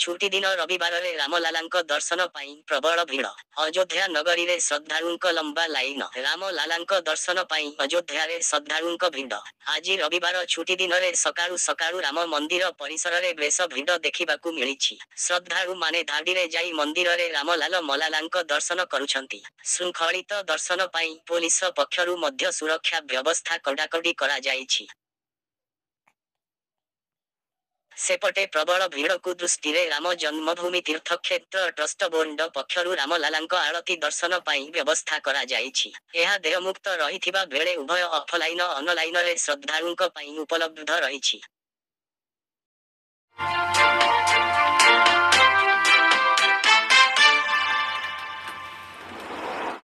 छुट्टी दिन रविवार रामलालांक दर्शन पाई प्रबल भिड़ अयोध्या नगरी रे श्रद्धालुंक लंबा लाइन रामलालांक दर्शन पाई अयोध्या रे श्रद्धालुंक भिड़ आज रविवार छुट्टी दिन रे सकाळु सकाळु राम मंदिर परिसर रे बेस भिड़ देखिबाकू मिलिछि। श्रद्धालु माने धाडी रे जाई मंदिर रे रामलाल मलालांक दर्शन करुछंती। शृंखलित दर्शन पाई पुलिस पक्षरु मध्य सुरक्षा व्यवस्था कड़ाकड़ी करा जाइछि। सेपटे प्रबल भिड़ को दृष्टि रे राम जन्मभूमि तीर्थक्षेत्र ट्रस्ट बोर्ड पक्षरु रामलालांक आरती दर्शन पाई व्यवस्था करा जाइछि। एहा देयमुक्त रहिथिबा बेले उभय ऑफलाइन ऑनलाइन रे श्रद्धालुंक पाई उपलब्ध रहिछि।